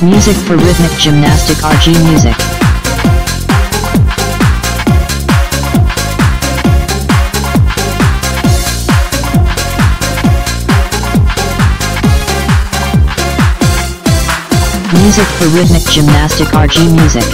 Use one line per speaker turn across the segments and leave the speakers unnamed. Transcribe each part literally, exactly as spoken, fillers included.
Music for rhythmic gymnastic R G music. Music for rhythmic gymnastic R G music.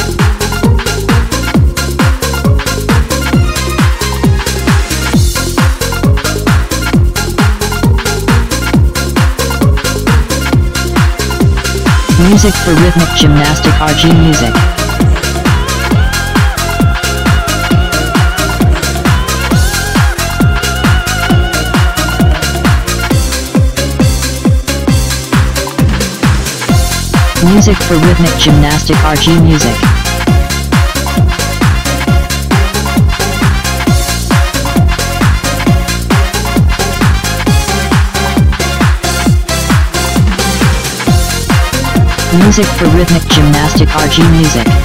Music for rhythmic gymnastic R G music. Music for rhythmic gymnastic R G music. Music for rhythmic gymnastic R G music.